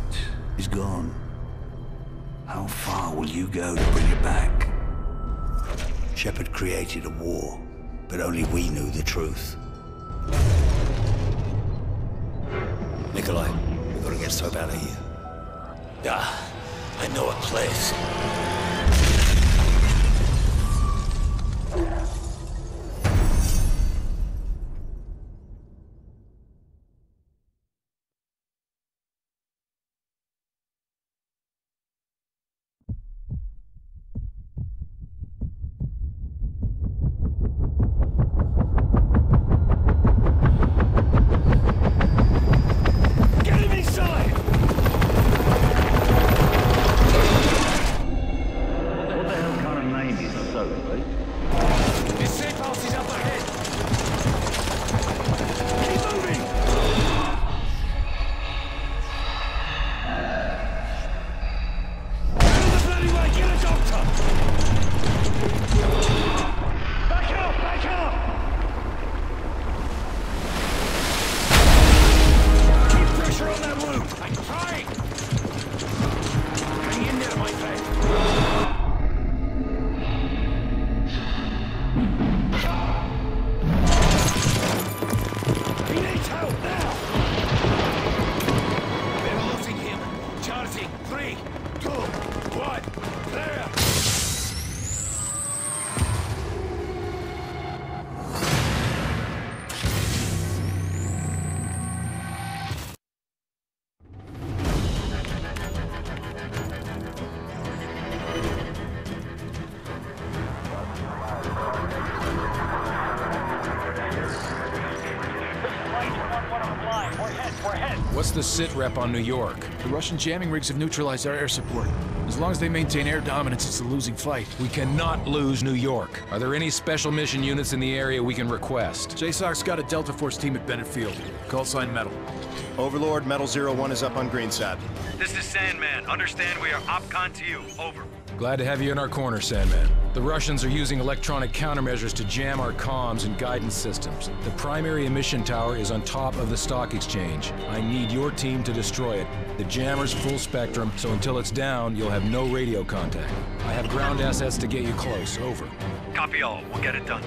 artifact is gone. How far will you go to bring it back? Shepard created a war, but only we knew the truth. Nikolai, we've got to get Soap out of here. Yeah, I know a place. What's the sit rep on New York? The Russian jamming rigs have neutralized our air support. As long as they maintain air dominance, it's a losing fight. We cannot lose New York. Are there any special mission units in the area we can request? JSOC's got a Delta Force team at Bennett Field. Call sign Metal. Overlord, Metal 01 is up on Greenside. This is Sandman. Understand we are OpCon to you. Over. Glad to have you in our corner, Sandman. The Russians are using electronic countermeasures to jam our comms and guidance systems. The primary emission tower is on top of the stock exchange. I need your team to destroy it. The jammer's full spectrum, so until it's down, you'll have no radio contact. I have ground assets to get you close. Over. Copy all. We'll get it done.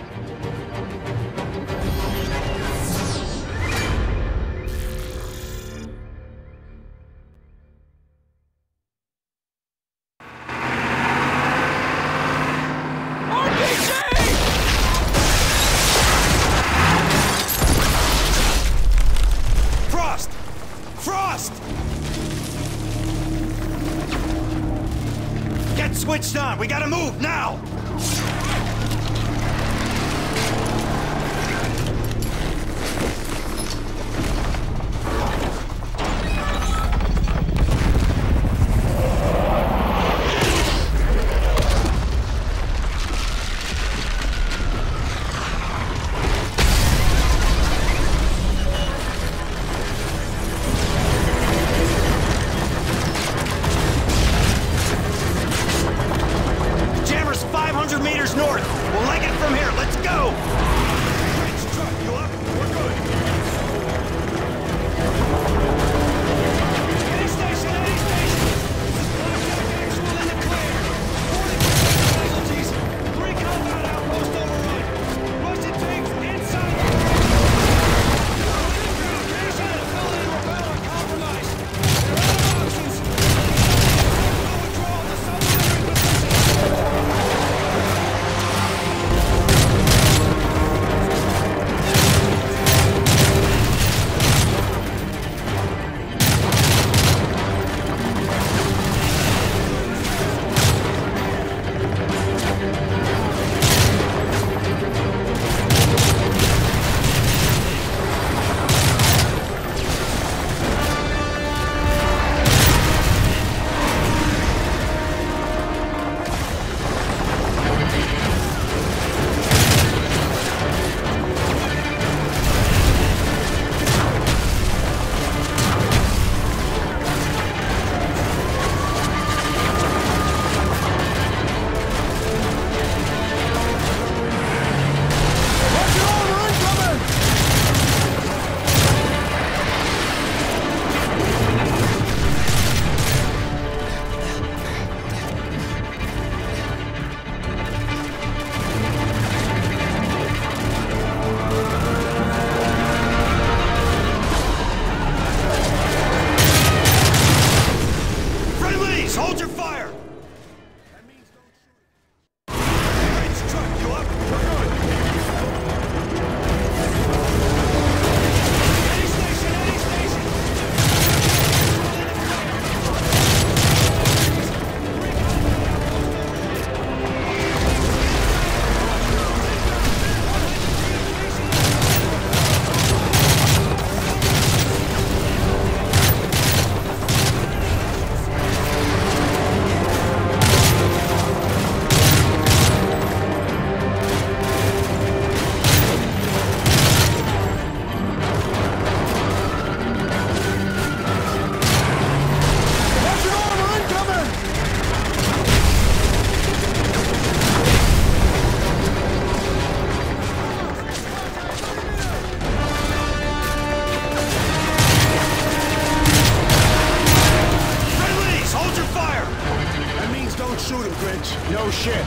Switched on! We gotta move, now! bridge. No shit.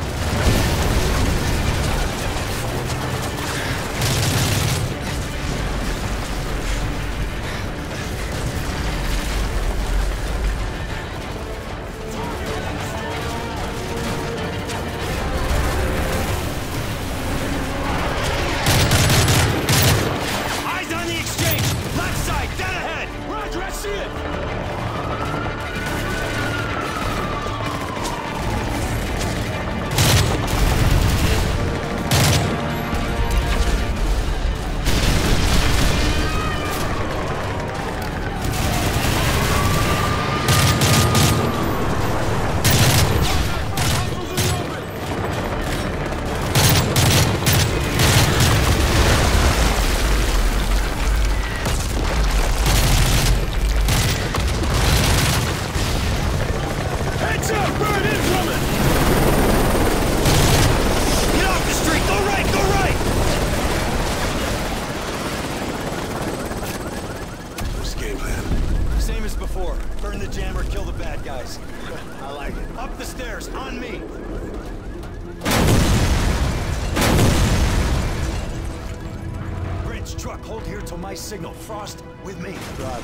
Signal. Frost, with me. Drive.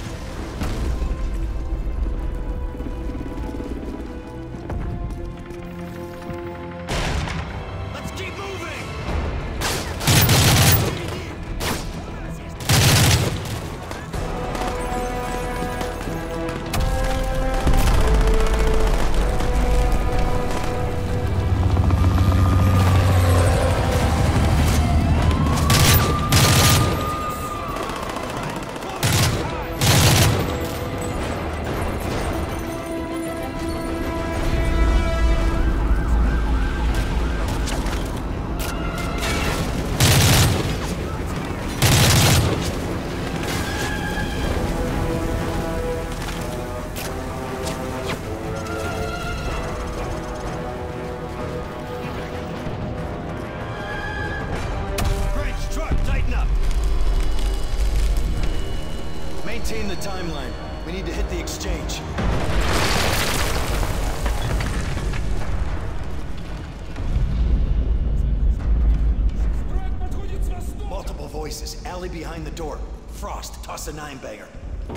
Let's keep moving! Maintain the timeline. We need to hit the exchange. Multiple voices. Alley behind the door. Frost, toss a 9-banger.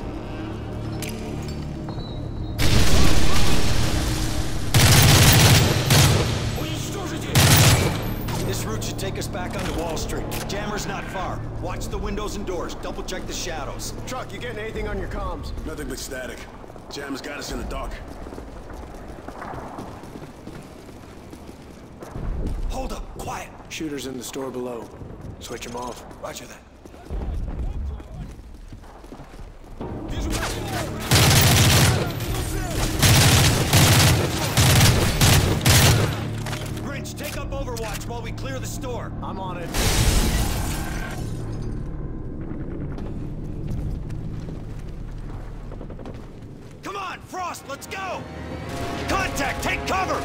This route should take us back onto Wall Street. Jammer's not far. Watch the windows and doors. Double check the shadows. Truck, you getting anything on your comms? Nothing but static. Jammer's got us in the dark. Hold up, quiet. Shooters in the store below. Switch them off. Roger that. Grinch, take up Overwatch while we clear the store. I'm on it. Come on, Frost, let's go! Contact, take cover!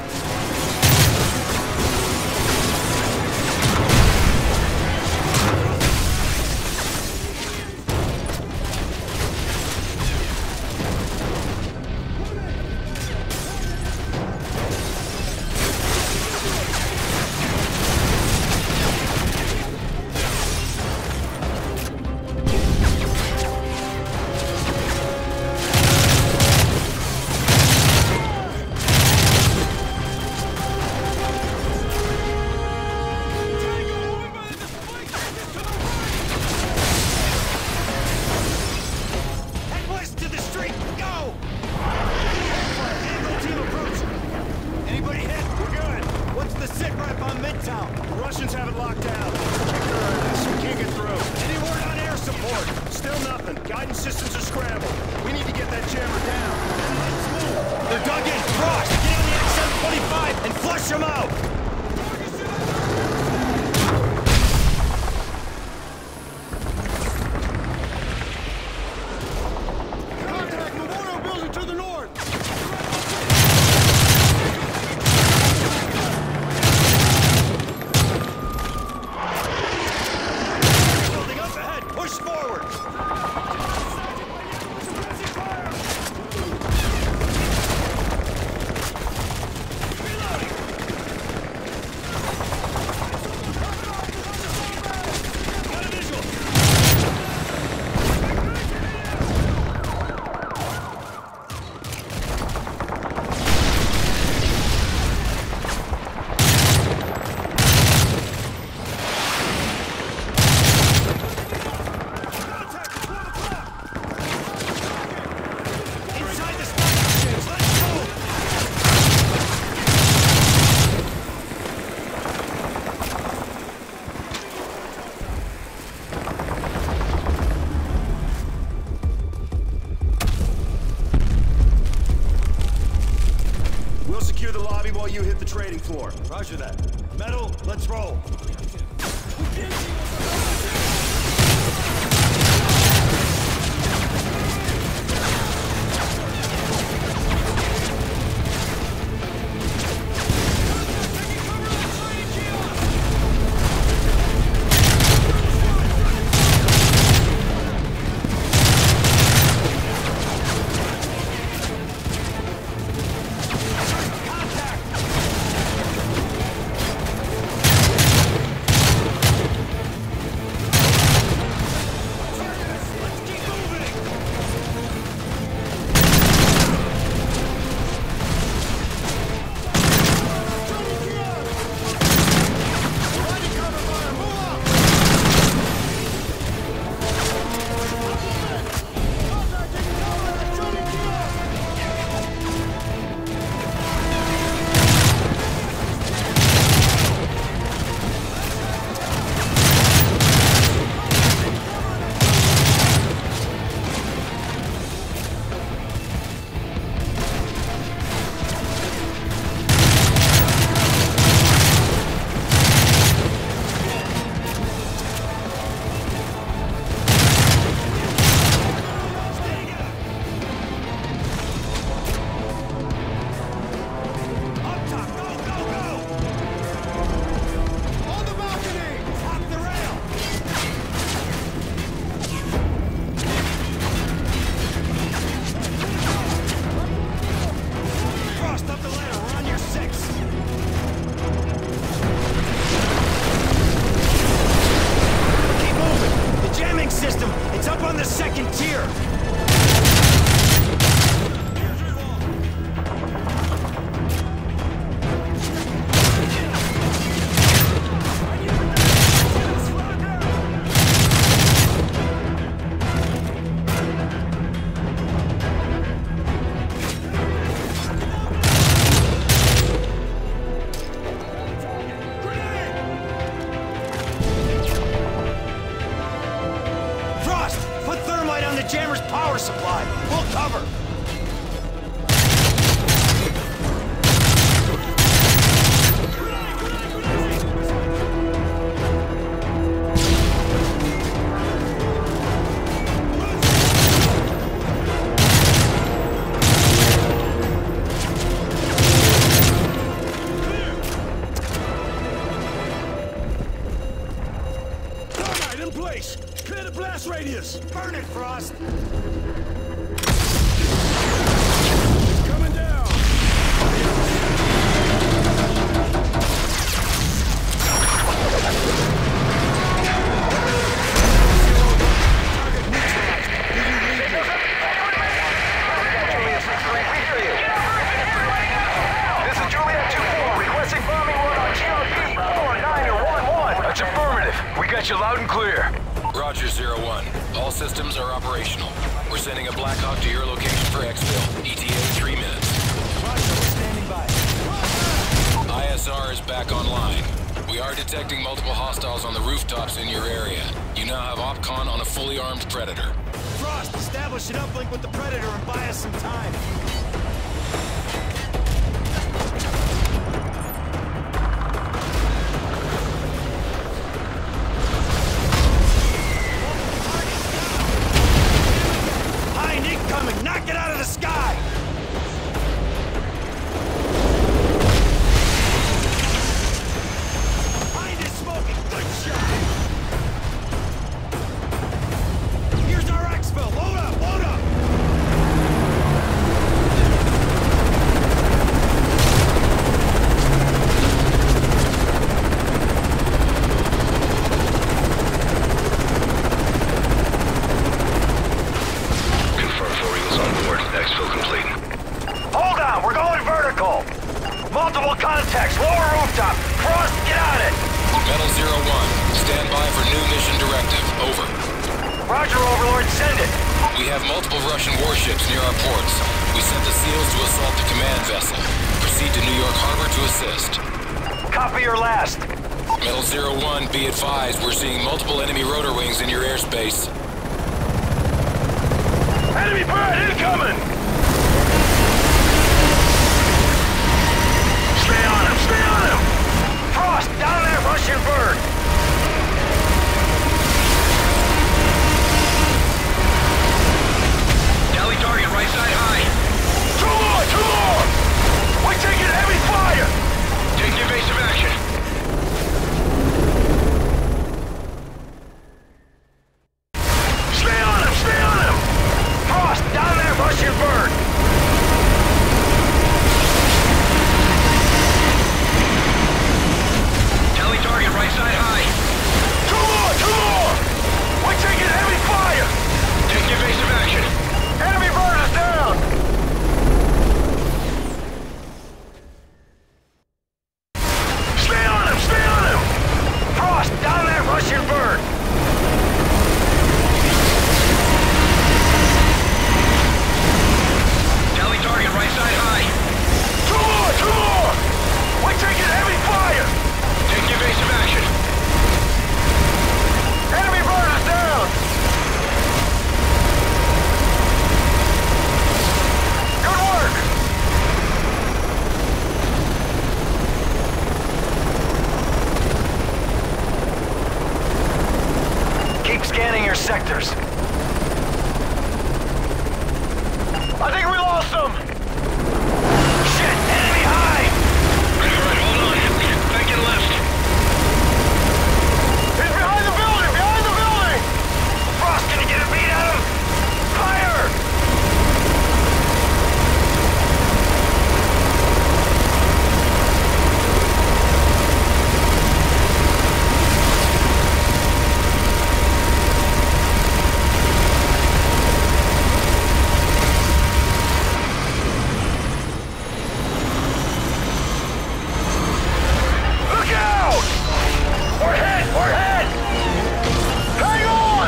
the lobby while you hit the trading floor. Roger that. Metal, let's roll. radius! Burn it, Frost! Coming down! This is Juliet 2-4, requesting bombing run on GRP 4911. That's affirmative. We got you loud and clear. Roger, 01. All systems are operational. We're sending a Black Hawk to your location for exfil. ETA 3 minutes. Roger, we're standing by. ISR is back online. We are detecting multiple hostiles on the rooftops in your area. You now have OpCon on a fully armed Predator. Frost, establish an uplink with the Predator and buy us some time. Coming! Knock it out of the sky! Behind is smoking! Good shot! Here's our exfil! Load up! Load up! Exfil complete. Hold on, we're going vertical. Multiple contacts, lower rooftop. Frost, get on it. Metal 01, stand by for new mission directive. Over. Roger, Overlord, send it. We have multiple Russian warships near our ports. We sent the SEALs to assault the command vessel. Proceed to New York Harbor to assist. Copy your last. Metal 01, be advised, we're seeing multiple enemy rotor wings in your airspace. Enemy bird incoming! Russian bird! Tally target right side high. Two more! We're taking heavy fire! Take evasive action. Stay on him! Frost, down that Russian bird! Tally target right side high. Two more! We're taking heavy fire! Take evasive action. Enemy bird is down! Stay on him! Frost, down that Russian bird! Tally target right side high. Two more! We're taking heavy fire! Take evasive action. Enemy bird is down! Good work! Keep scanning your sectors. I think we lost them! Shit! Enemy high! Alright, hold on. Back and left. He's behind the building! Frost, can you get a beat at him? Fire! Look out! We're hit! Hang on!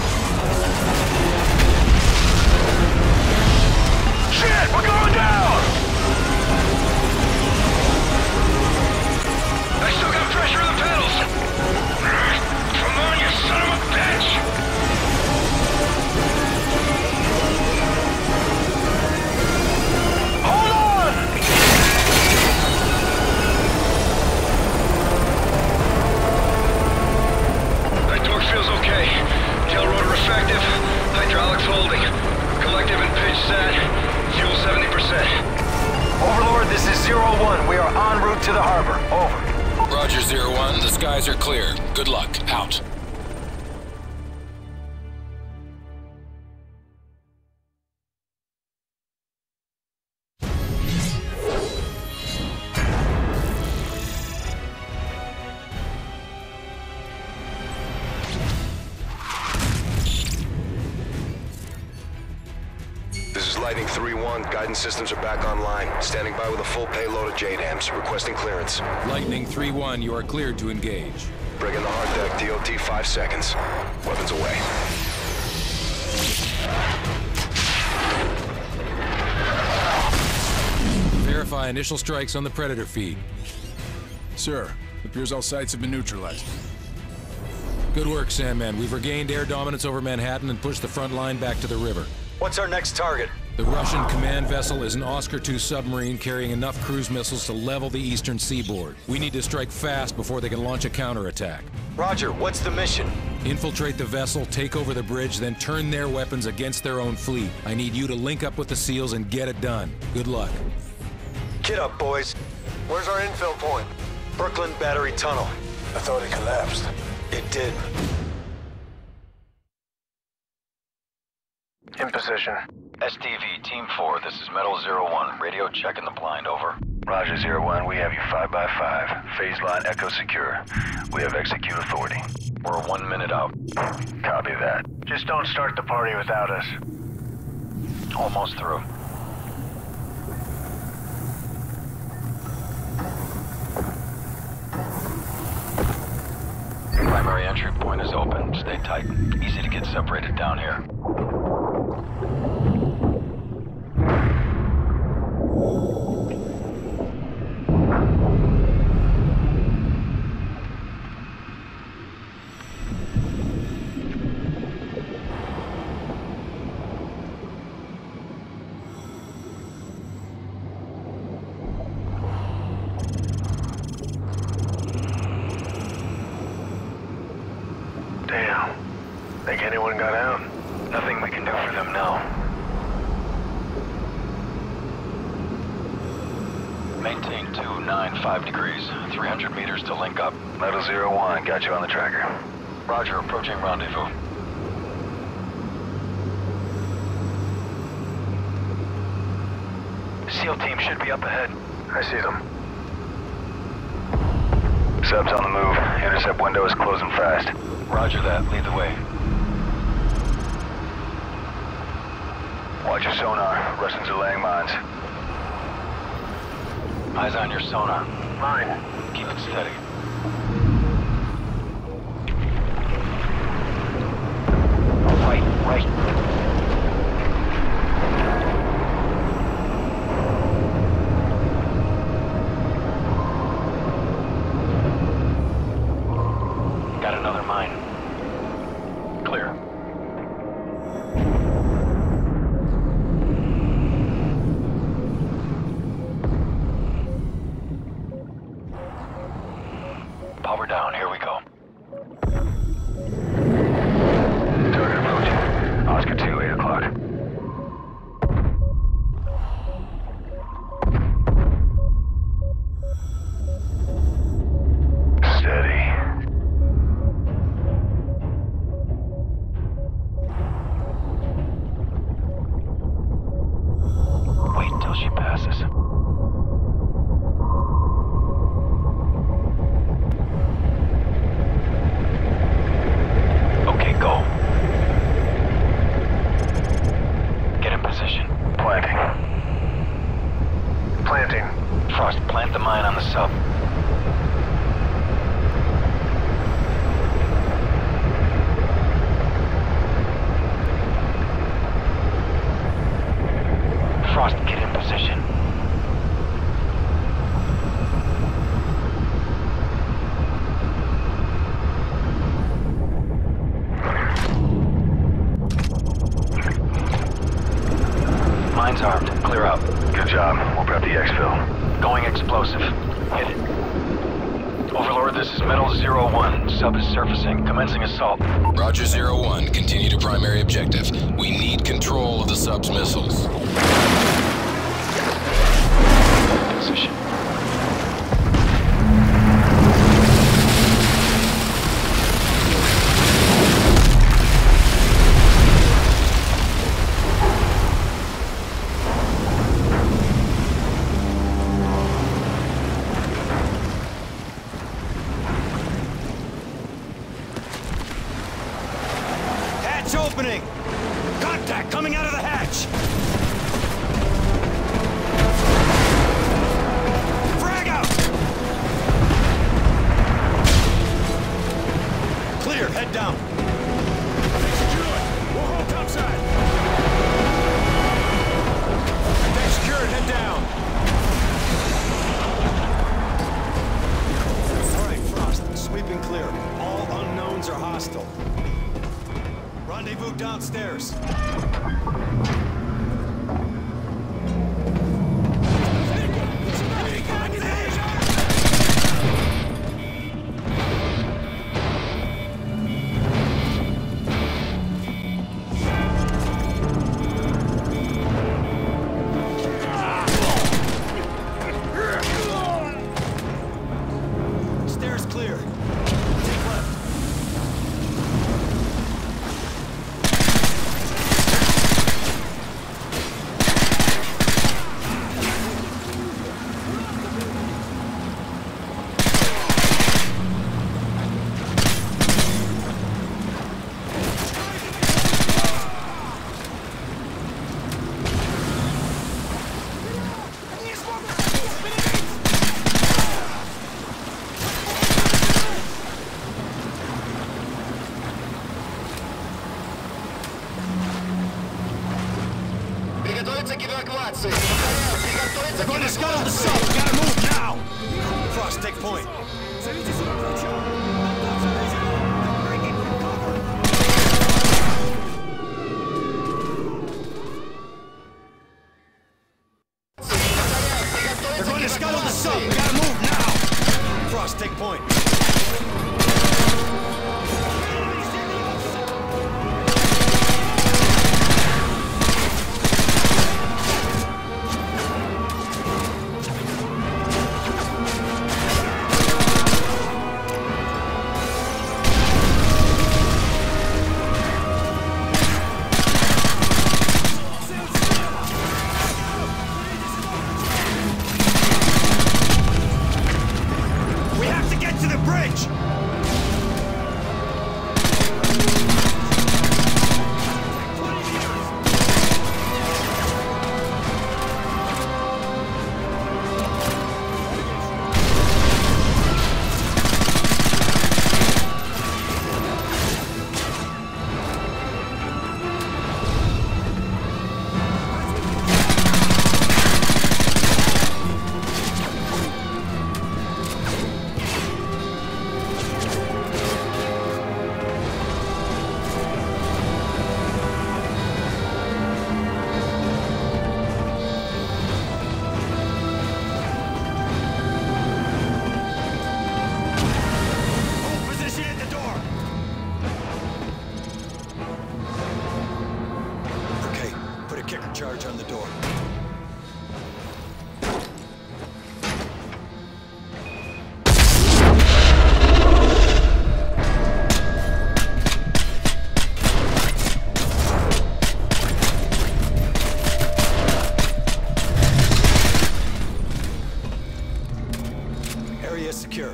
Shit, we're going down! I still got pressure on the pedals! Come on, you son of a bitch! Hold on! That torque feels okay. Tail rotor effective, hydraulics holding. Collective and pitch set, fuel 70%. Overlord, this is 0-1. We are en route to the harbor. Over. Roger, 0-1. The skies are clear. Good luck. Out. This is Lightning 3-1. Guidance systems are back online. Standing by with a full payload of JDAMs. Requesting clearance. Lightning 3-1, you are cleared to engage. Bring in the hard deck. DOT 5 seconds. Weapons away. Verify initial strikes on the Predator feed. Sir, it appears all sites have been neutralized. Good work, Sandman. We've regained air dominance over Manhattan and pushed the front line back to the river. What's our next target? The Russian command vessel is an Oscar II submarine carrying enough cruise missiles to level the eastern seaboard. We need to strike fast before they can launch a counterattack. Roger, what's the mission? Infiltrate the vessel, take over the bridge, then turn their weapons against their own fleet. I need you to link up with the SEALs and get it done. Good luck. Get up, boys. Where's our infill point? Brooklyn Battery Tunnel. I thought it collapsed. It did. In position. STV, Team 4, this is Metal 01. Radio checking the blind, over. Roger, 01. We have you 5x5. Phase line echo secure. We have execute authority. We're 1 minute out. Copy that. Just don't start the party without us. Almost through. Primary entry point is open. Stay tight. Easy to get separated down here. now. Maintain 295 degrees, 300 meters to link up. Metal 01, got you on the tracker. Roger, approaching rendezvous. SEAL team should be up ahead. I see them. Sub's on the move. Intercept window is closing fast. Roger that. Lead the way. Watch your sonar. Russians are laying mines. Eyes on your sonar. Mine. Keep it steady. Right. Got another mine. Clear. Power down, here we go. Target approaching. Oscar 2, 8 o'clock. Steady. Wait till she passes. Okay, go. Get in position. Planting. Planting. Frost, plant the mine on the sub. Frost, get in position. Mine's armed. Clear out. Good job. We'll prep the exfil. Going explosive. Hit it. Overlord, this is Metal 01. Sub is surfacing. Commencing assault. Roger 01. Continue to primary objective. We need control of the sub's missiles. Position. Hatch opening! Contact coming out of the hatch! Frag out! Clear, head down. Secure. We'll hold topside. Deck secured, head down. All right, Frost, sweeping clear. All unknowns are hostile. Rendezvous downstairs. Stairs clear. Take left. They're going to scuttle the sub. We gotta move now. Frost, take point. They're going to scuttle the sub. We gotta move now. Frost, take point. kicker charge on the door. Area secure.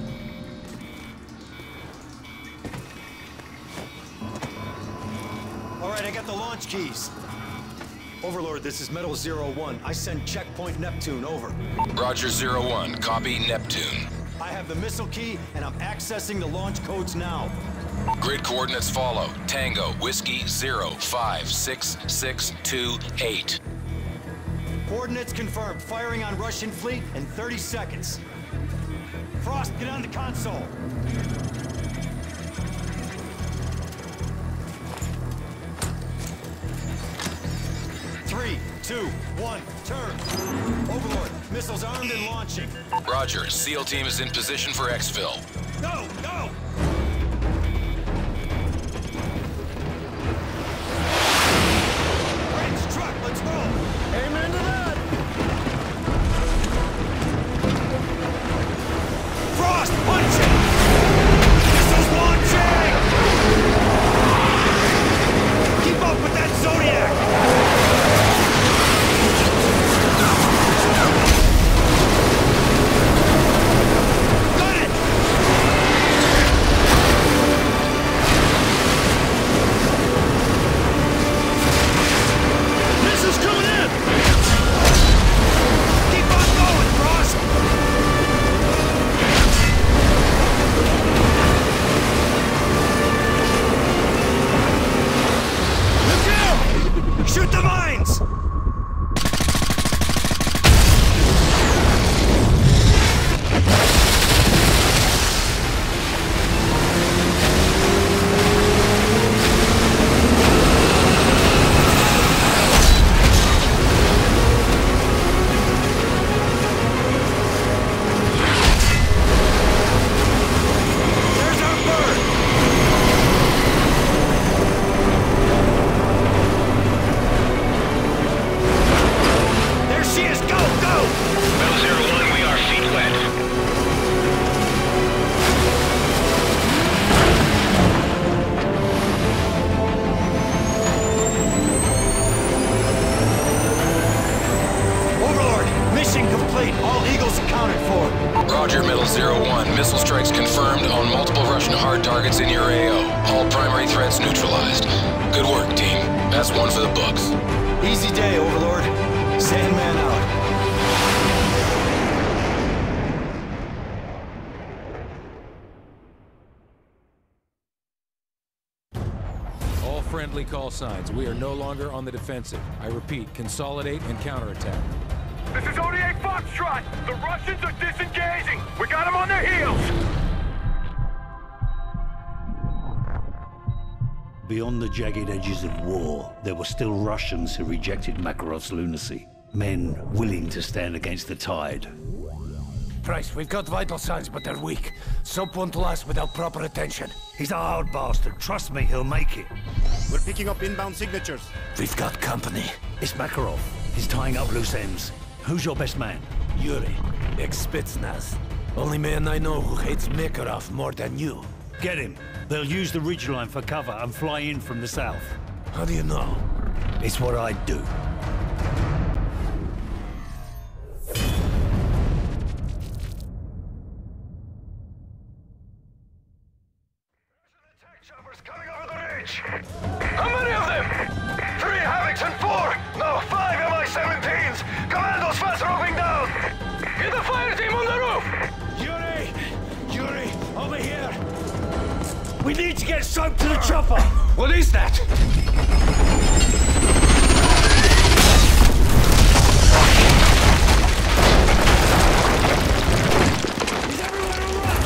All right, I got the launch keys. Overlord, this is Metal 01. I send checkpoint Neptune, over. Roger 01, copy Neptune. I have the missile key, and I'm accessing the launch codes now. Grid coordinates follow. Tango, Whiskey 0566228. Coordinates confirmed. Firing on Russian fleet in 30 seconds. Frost, get on the console. Three, two, one, turn. Overlord, missiles armed and launching. Roger, SEAL team is in position for exfil. Go, go! Bridge truck, let's roll! Amen to that! Frost, punching! Missiles launching! Keep up with that Zodiac! Got it! Missiles coming in! Keep on going, Frost! Look out! Shoot the mines! There's our bird! There she is! Go, go! Metal 01, we are feet wet. Overlord, mission complete. All Eagles accounted for. Roger, Metal 01. Missile strikes confirmed on multiple Russian hard targets in your AO. All primary threats neutralized. Good work, team. That's one for the books. Easy day, Overlord. Sandman out. All friendly call signs. We are no longer on the defensive. I repeat, consolidate and counterattack. This is 88 Foxtrot! The Russians are disengaging! We got them on their heels! Beyond the jagged edges of war, there were still Russians who rejected Makarov's lunacy. Men willing to stand against the tide. Price, we've got vital signs, but they're weak. Soap won't last without proper attention. He's a hard bastard. Trust me, he'll make it. We're picking up inbound signatures. We've got company. It's Makarov. He's tying up loose ends. Who's your best man? Yuri, ex-Spetsnaz. Only man I know who hates Makarov more than you. Get him. They'll use the ridgeline for cover and fly in from the south. How do you know? It's what I do. Choppers coming over the ridge. How many of them? 3 Havocs and 4! No, 5 Mi-17s! Commandos fast roving down! Get the fire team on the roof! Yuri, over here! We need to get soap to the chopper! What is that? Is everyone alright?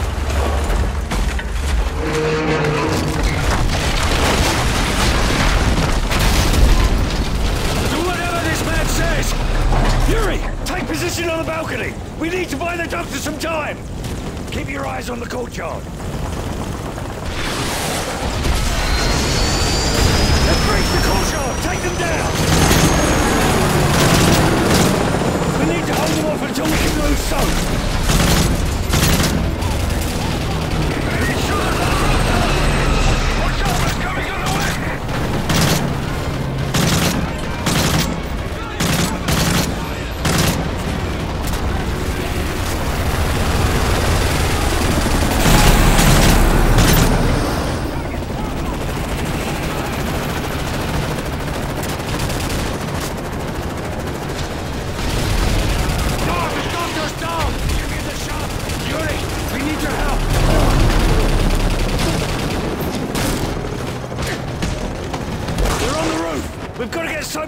Do whatever this man says! Yuri, take position on the balcony! We need to buy the doctor some time! Keep your eyes on the courtyard. Let's breach the courtyard! Take them down!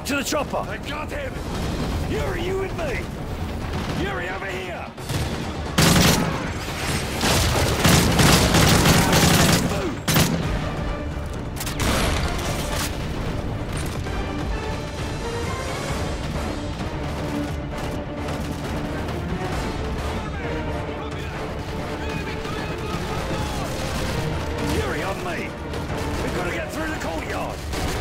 to the chopper! I got him! Yuri, you with me? Yuri, over here! Yuri, on me! We've got to get through the courtyard!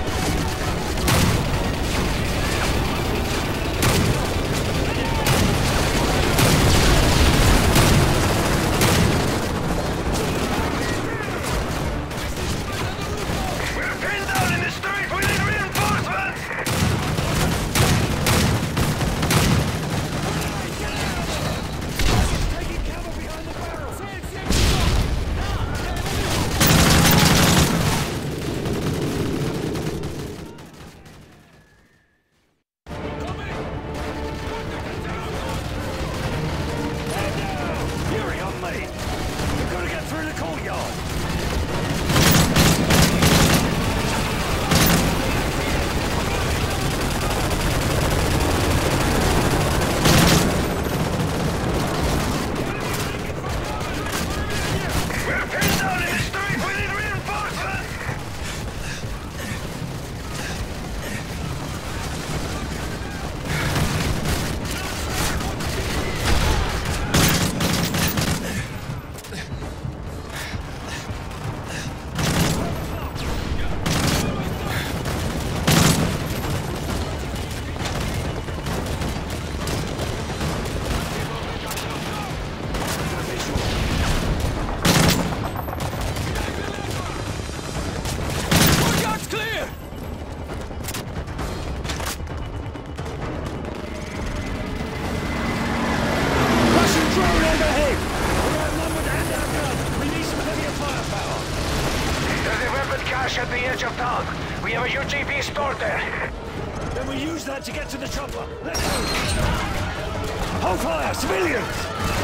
At the edge of town. We have a UGV stored there. Then we use that to get to the chopper. Let's go! Hold fire! Civilians!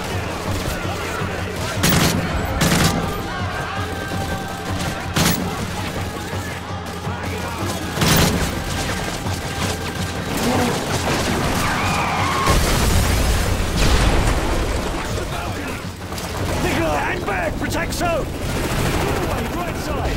Nikolai, hang back! Protect zone! Right side!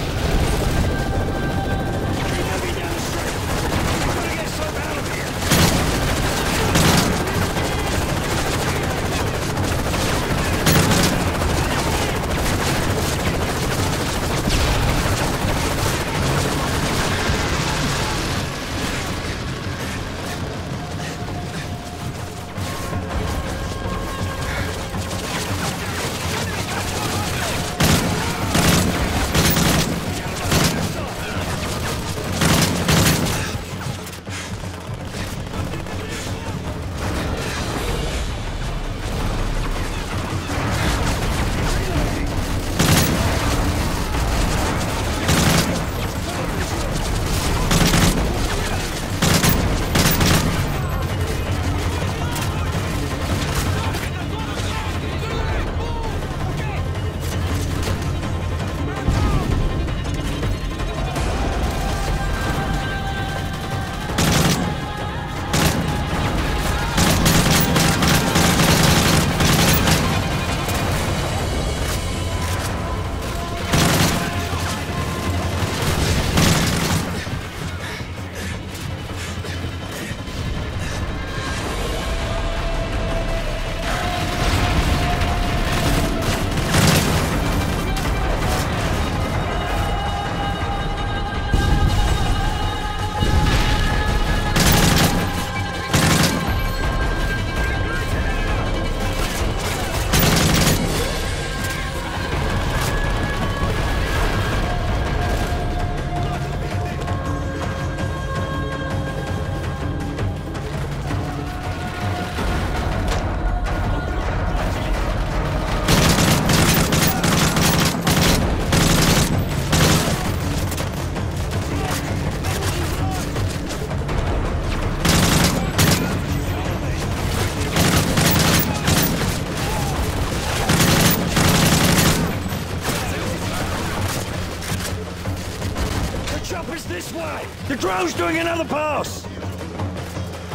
The drone's doing another pass!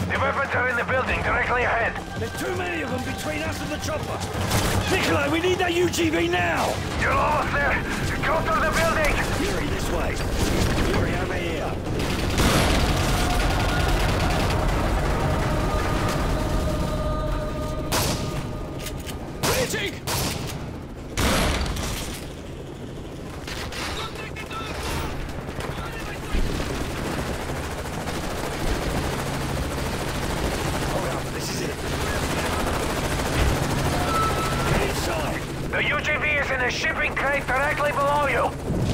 The weapons are in the building, directly ahead. There's too many of them between us and the chopper. Nikolai, we need that UGV now! You're almost there. Go through the building! Yuri, this way. Yuri, over here. Reaching! The UGV is in a shipping crate directly below you.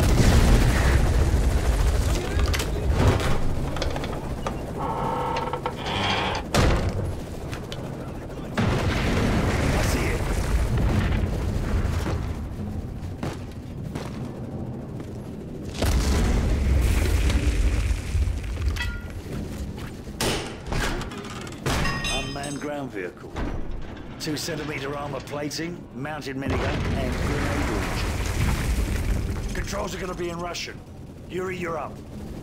I see it. Unmanned ground vehicle. 2-centimeter armor plating, mounted minigun, and grenade launcher. Controls are gonna be in Russian. Yuri, you're up.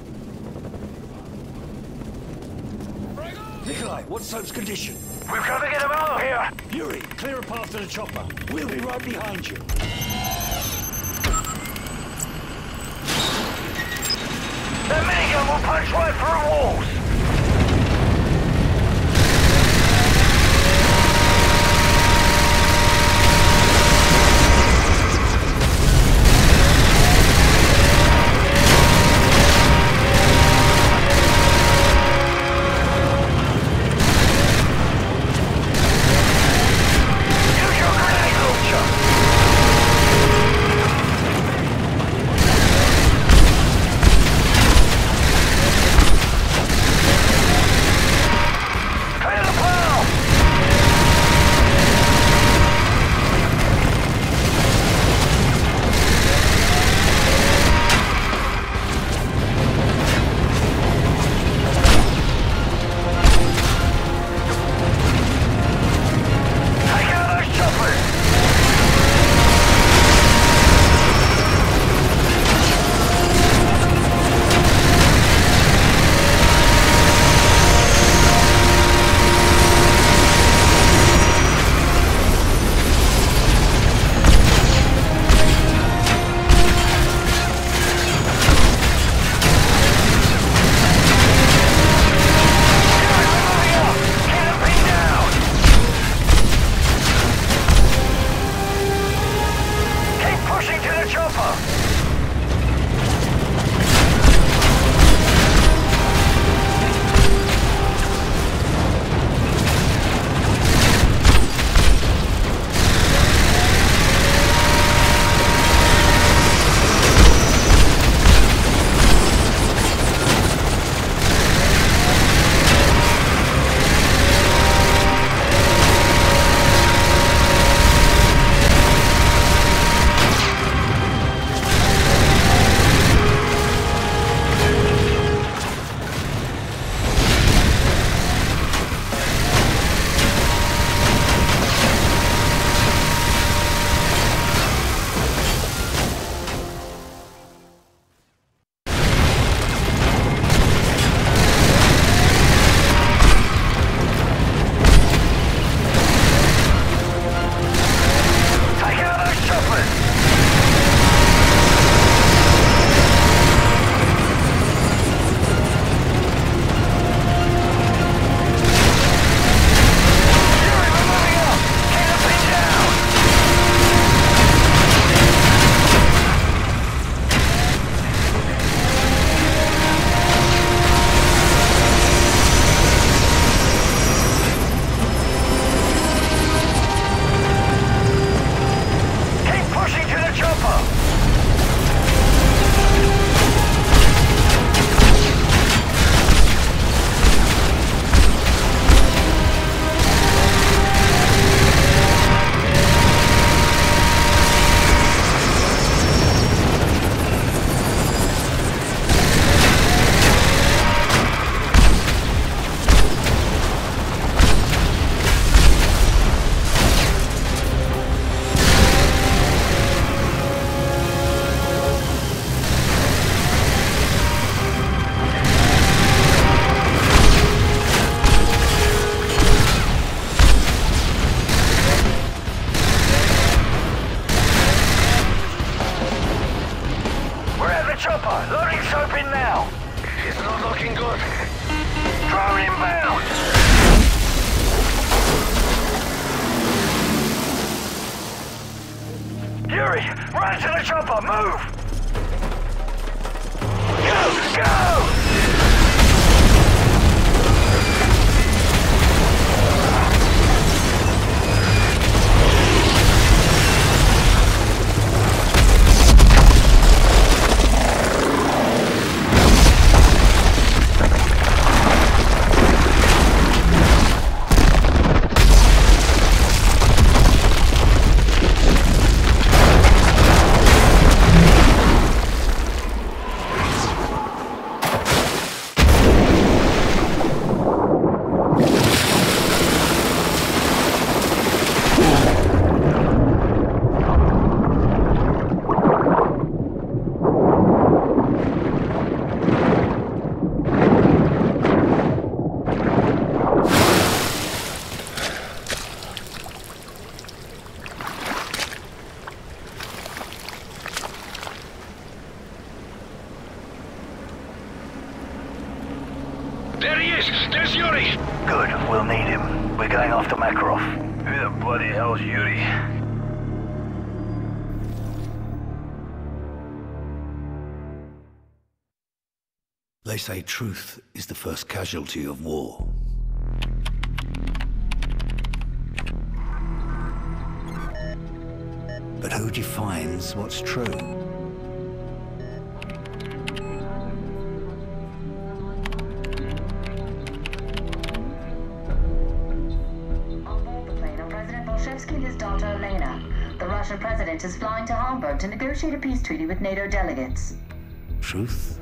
Nikolai, what's Soap's condition? We've got to get him out of here! Yuri, clear a path to the chopper. We'll be right behind you. The minigun will punch right through walls! Yuri! Run to the chopper! Move! Go! Go! There he is! There's Yuri! Good, we'll need him. We're going after Makarov. Who the bloody hell's Yuri? They say truth is the first casualty of war. But who defines what's true? The Russian president is flying to Hamburg to negotiate a peace treaty with NATO delegates. Truth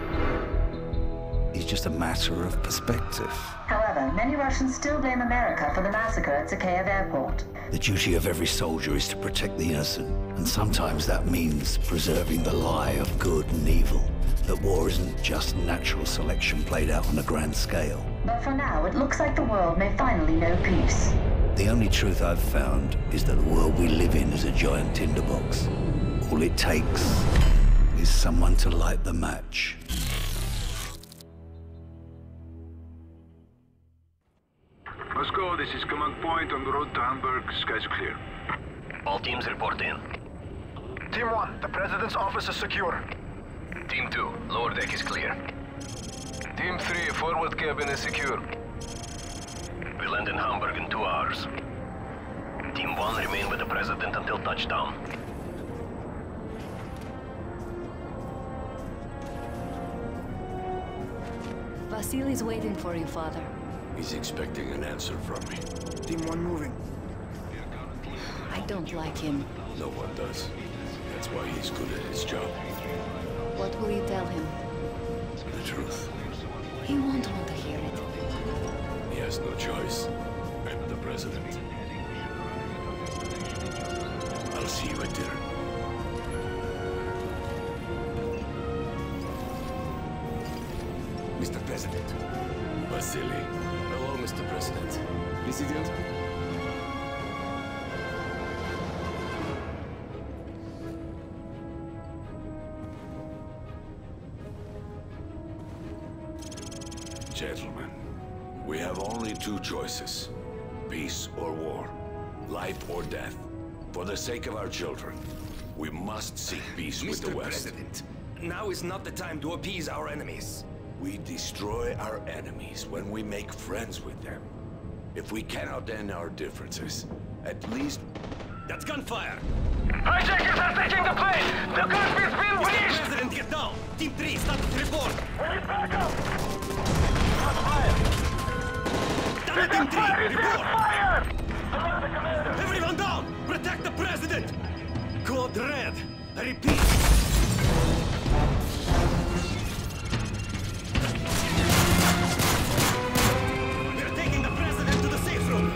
is just a matter of perspective. However, many Russians still blame America for the massacre at Zakhaev Airport. The duty of every soldier is to protect the innocent, and sometimes that means preserving the lie of good and evil, that war isn't just natural selection played out on a grand scale. But for now, it looks like the world may finally know peace. The only truth I've found is that the world we live in is a giant tinderbox. All it takes is someone to light the match. Moscow, this is command point on the road to Hamburg. Skies clear. All teams report in. Team 1, the president's office is secure. Team 2, lower deck is clear. Team 3, forward cabin is secure. We land in Hamburg in 2 hours. Team 1 remain with the president until touchdown. Vasily's waiting for you, father. He's expecting an answer from me. Team 1 moving. I don't like him. No one does. That's why he's good at his job. What will you tell him? The truth. He won't want to hear it. He has no choice. I'm the president. I'll see you at dinner. Mr. President. Vasily. Hello, Mr. President. President? Gentlemen, we have only 2 choices. Peace or war. Life or death. For the sake of our children, we must seek peace with the West. Mr. President, now is not the time to appease our enemies. We destroy our enemies when we make friends with them. If we cannot end our differences, at least... That's gunfire! Hijackers are taking the plane! The cockpit's been breached! Mr. President, get down! Team 3, status report! We need backup! Down Team 3, report! Fire! Everyone down! Protect the president! Code red! I repeat! We're taking the president to the safe room!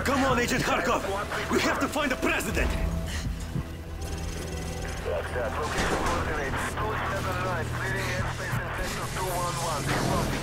Come on, Agent Kharkov! We have to find the president! Location coordinates 279, clearing airspace in sector 211.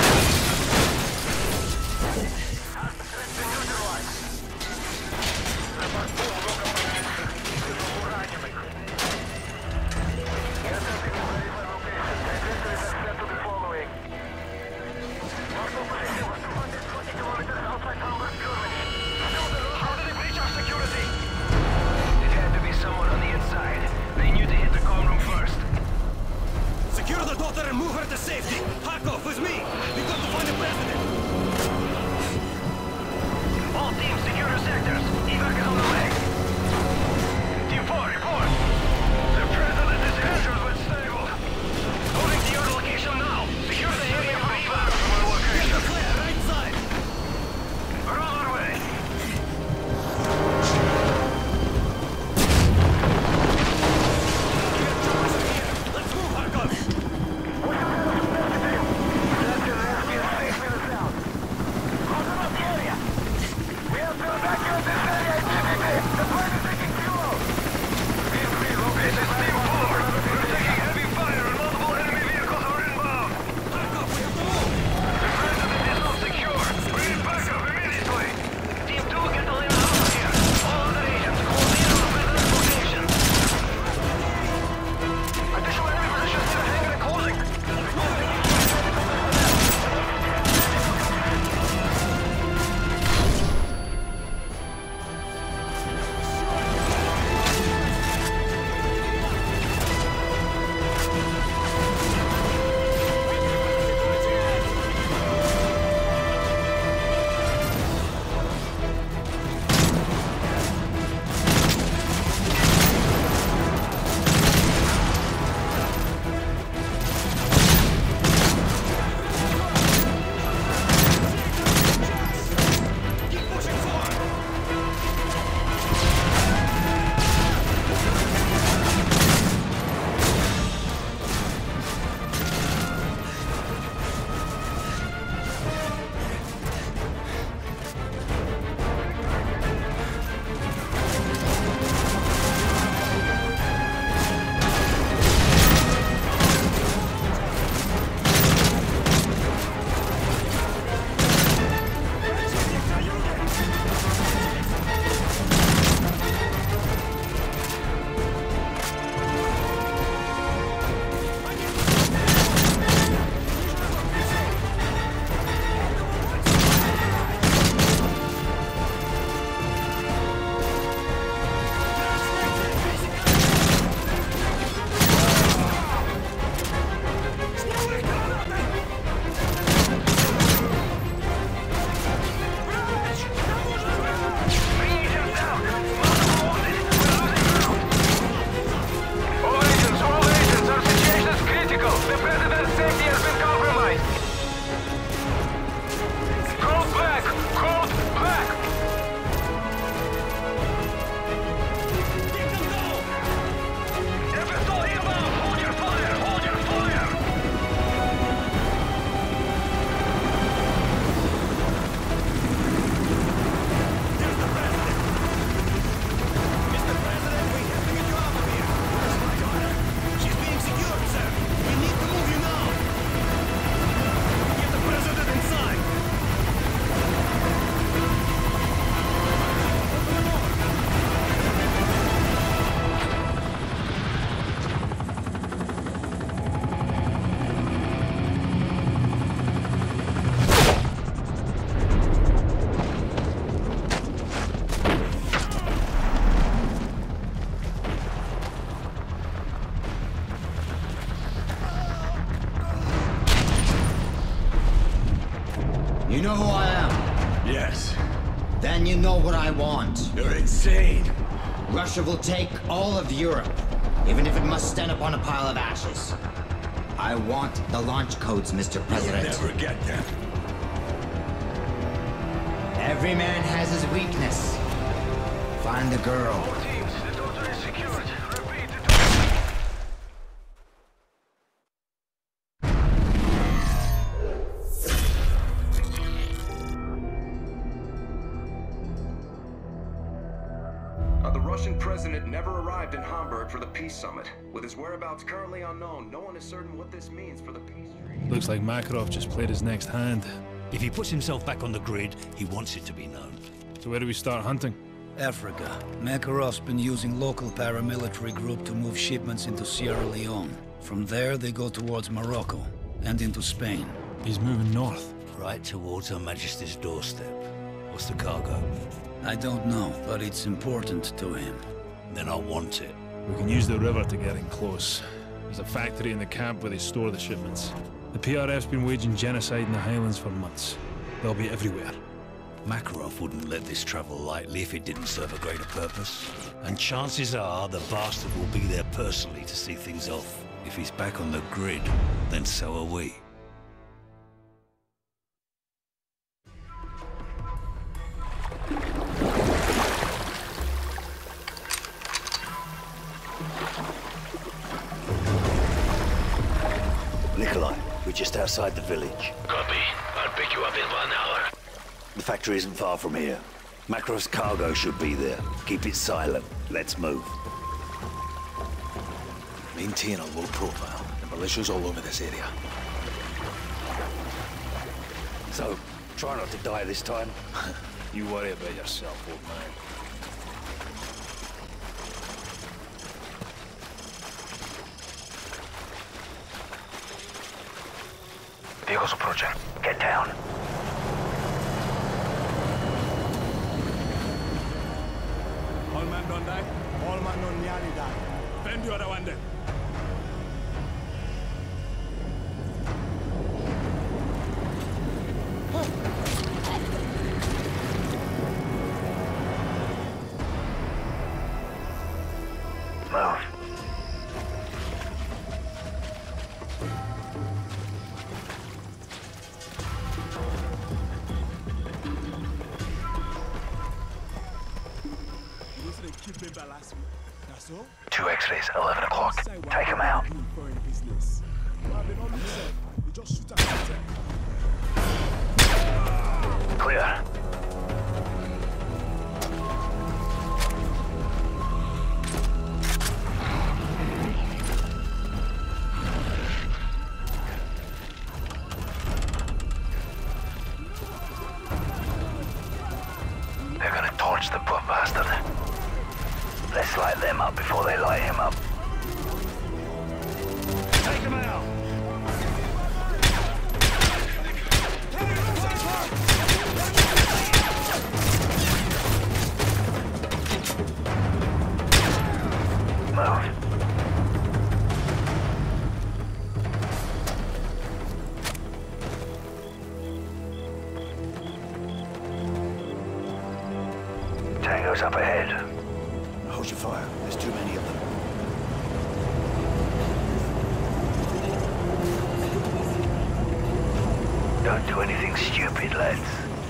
You know who I am? Yes. Then you know what I want. You're insane. Russia will take all of Europe, even if it must stand upon a pile of ashes. I want the launch codes, Mr. President. You'll never get them. Every man has his weakness. Find the girl. All teams, the daughter is secured. Repeat, the The Russian president never arrived in Hamburg for the peace summit. With his whereabouts currently unknown, no one is certain what this means for the peace treaty. Looks like Makarov just played his next hand. If he puts himself back on the grid, he wants it to be known. So where do we start hunting? Africa. Makarov's been using local paramilitary group to move shipments into Sierra Leone. From there, they go towards Morocco and into Spain. He's moving north. Right towards Her Majesty's doorstep. What's the cargo? I don't know, but it's important to him. Then I want it. We can use the river to get in close. There's a factory in the camp where they store the shipments. The PRF's been waging genocide in the Highlands for months. They'll be everywhere. Makarov wouldn't let this travel lightly if it didn't serve a greater purpose. And chances are the bastard will be there personally to see things off. If he's back on the grid, then so are we. Nikolai, we're just outside the village. Copy. I'll pick you up in 1 hour. The factory isn't far from here. Makarov's cargo should be there. Keep it silent. Let's move. Maintain a low profile. The militia's all over this area. So, try not to die this time. You worry about yourself, old man. Vehicles approaching. Get down. All man don't die. All man don't nearly die. Bend the other one then. Move. Two X-rays, 11 o'clock. Take him out. Clear. They're gonna torch the poor bastard. Let's light them up before they light him up. Take him out! Move. Tango's up ahead. Hold your fire. There's too many of them. Don't do anything stupid, lads.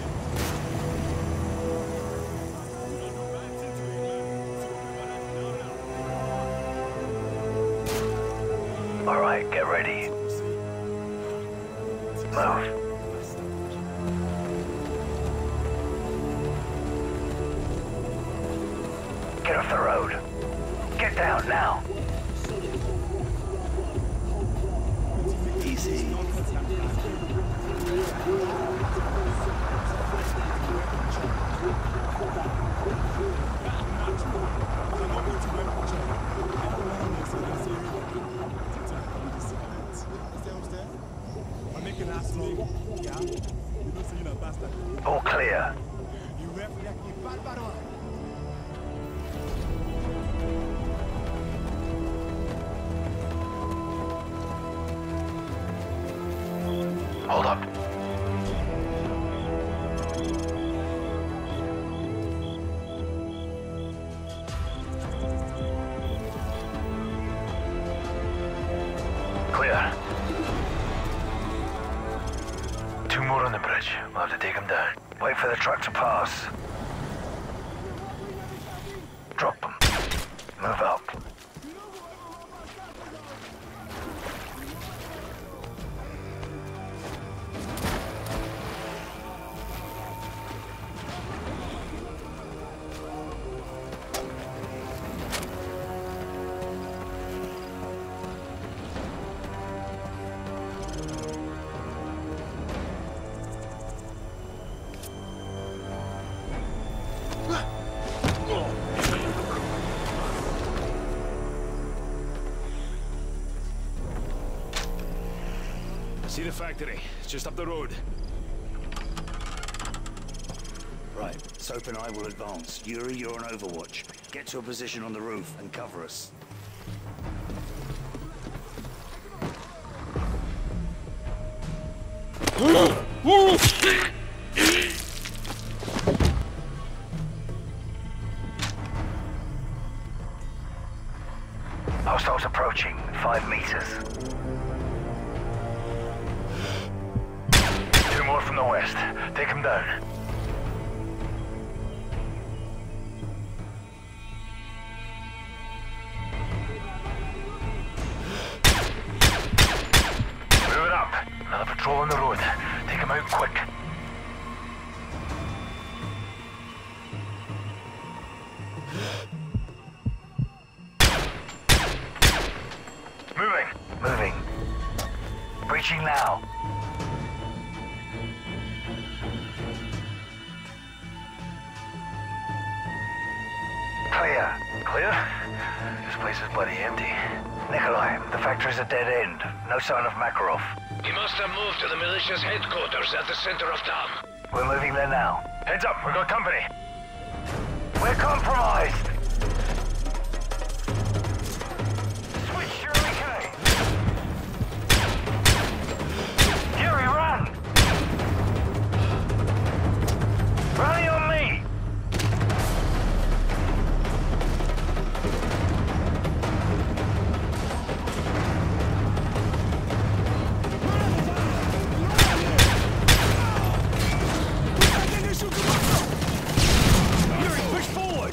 All right, get ready. Move. Get off the road. Get down now. Easy. All clear. Hold up. Clear. Two more on the bridge. We'll have to take them down. Wait for the truck to pass. Drop them. Move up. See the factory. It's just up the road. Right, Soap and I will advance. Yuri, you're on Overwatch. Get to a position on the roof and cover us. Hostiles approaching, 5 meters. 2 more from the west. Take them down. Move it up. Another patrol on the road. Take them out quick. Moving. Breaching now. Clear. Clear? This place is bloody empty. Nikolai, the factory's a dead end. No sign of Makarov. He must have moved to the militia's headquarters at the center of town. We're moving there now. Heads up, we've got company. We're compromised. Yuri, run! Rally on me! Yuri, push forward!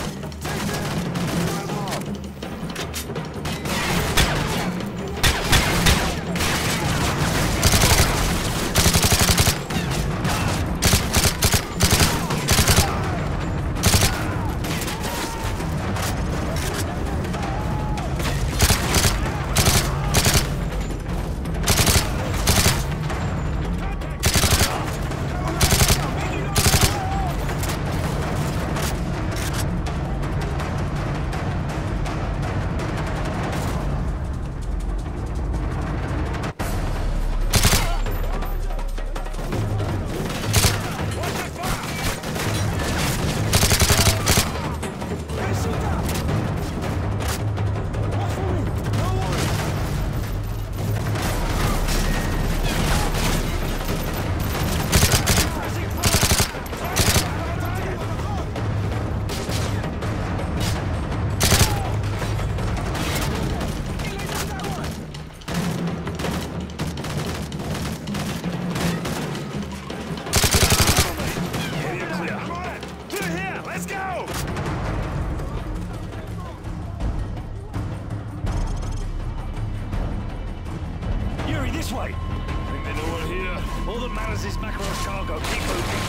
This way! I think they know we're here. All that matters is Makarov's cargo. Keep moving.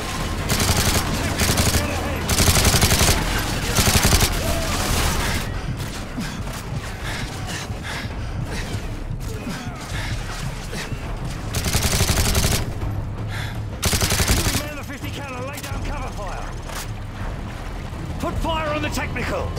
Man the 50 cal, lay down cover fire. Put fire on the technical.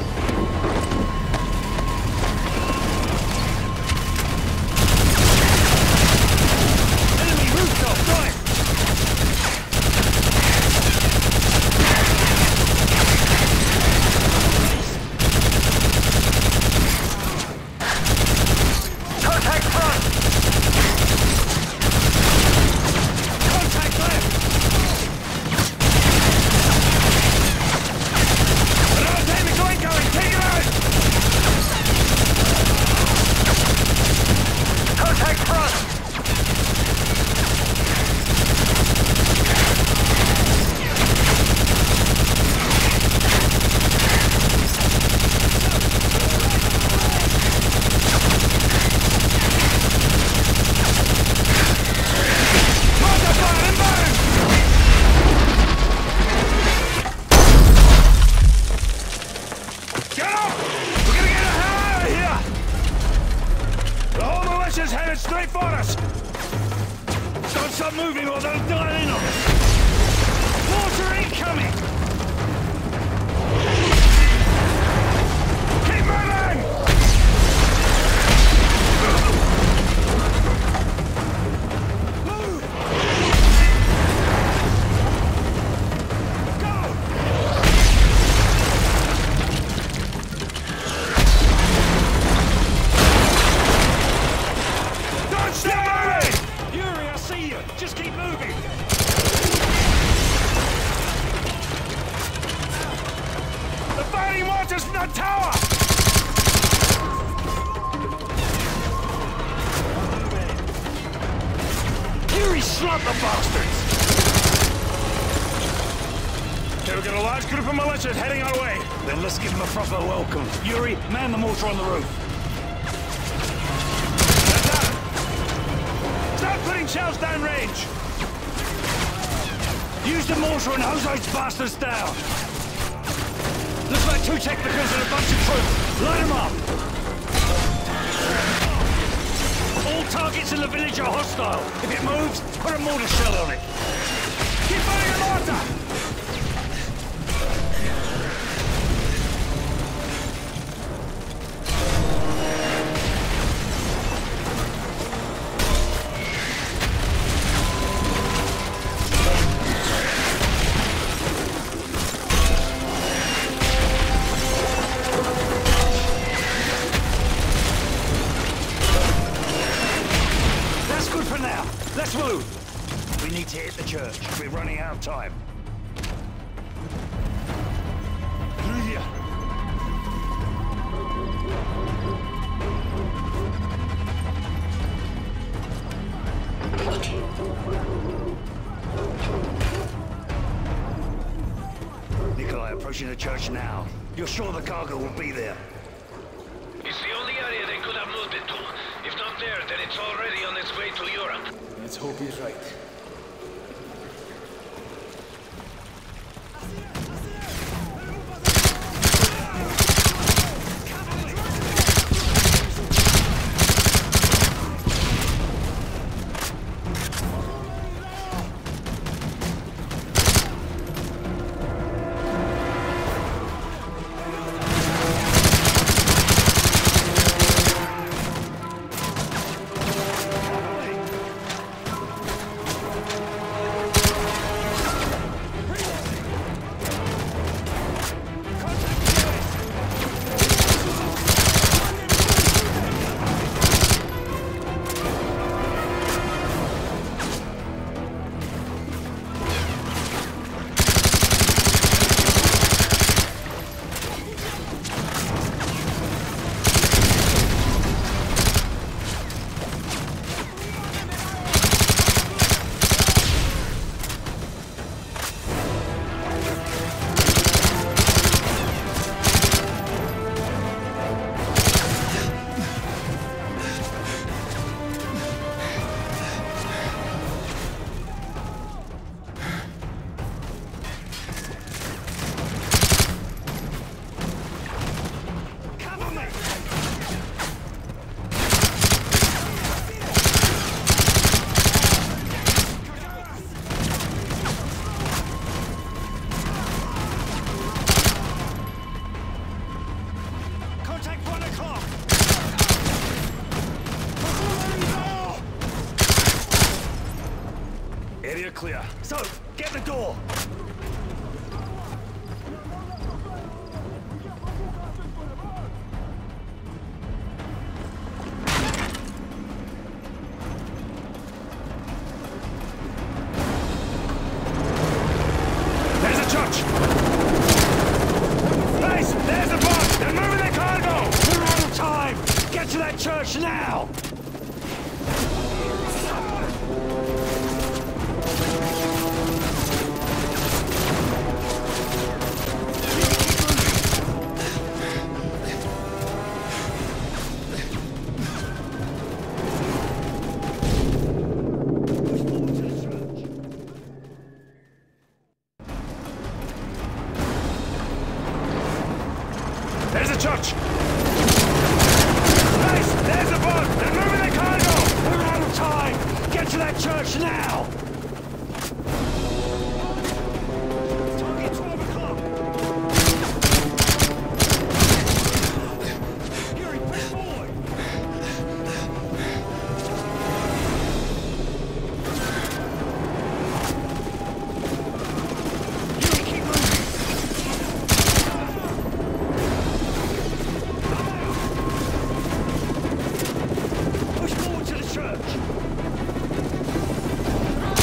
Mortars from that tower! Yuri, slot the bastards! Okay, we've got a large group of militias heading our way. Then let's give them a proper welcome. Yuri, man the mortar on the roof. Start putting shells down range. Use the mortar and hose those bastards down. Looks like 2 technicals and a bunch of troops. Line them up. All targets in the village are hostile. If it moves, put a mortar shell on it. Keep firing the mortar! Let's move! We need to hit the church. We're running out of time. Through here. Nikolai, approaching the church now. You're sure the cargo will be there? It's the only area they could have moved it to. If not there, then it's already on its way to Europe. Let's hope he's right. Area clear. So, get the door! There's a church! Nice! There's the boat! They're moving their cargo! We're out of time! Get to that church now! There's a church! Nice! There's the boat! They're moving their cargo! We're out of time! Get to that church now! Target 12 o'clock! Yuri, push forward! Yuri, keep moving! Push forward to the church!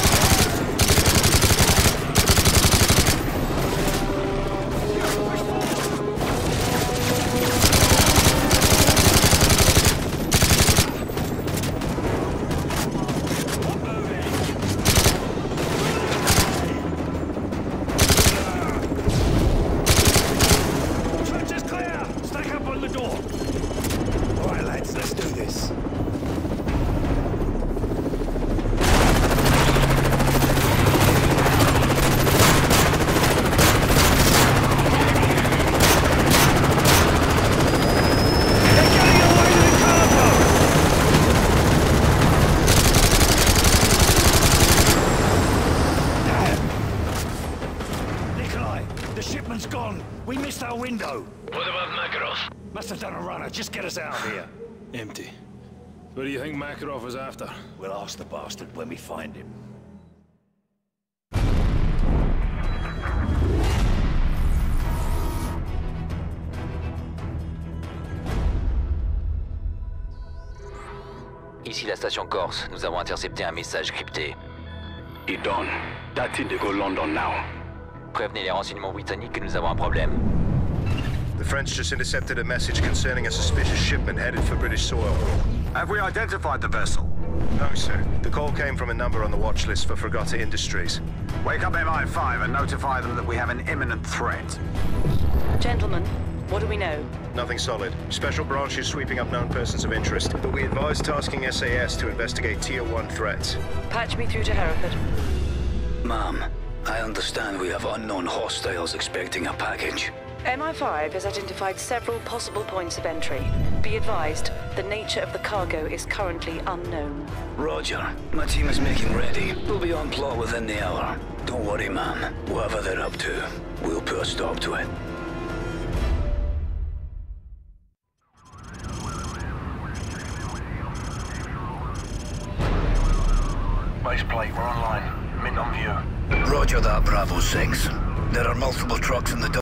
The shipment's gone. We missed our window. What about Makarov? Must have done a runner. Just get us out of here. Empty. What do you think Makarov was after? We'll ask the bastard when we find him. Ici la station Corse. Nous avons intercepté un message crypté. Idon, dating to go London now. Prévenez les renseignements britanniques que nous avons un problème. The French just intercepted a message concerning a suspicious shipment headed for British soil. Have we identified the vessel? No, sir. The call came from a number on the watch list for Fregata Industries. Wake up MI5 and notify them that we have an imminent threat. Gentlemen, what do we know? Nothing solid. Special branch is sweeping up known persons of interest, but we advise tasking SAS to investigate Tier 1 threats. Patch me through to Hereford. Ma'am, I understand we have unknown hostiles expecting a package. MI5 has identified several possible points of entry. Be advised, the nature of the cargo is currently unknown. Roger. My team is making ready. We'll be on plot within the hour. Don't worry, ma'am. Whatever they're up to, we'll put a stop to it. Base plate, we're online. Mint on view. Roger that, Bravo 6. There are multiple trucks in the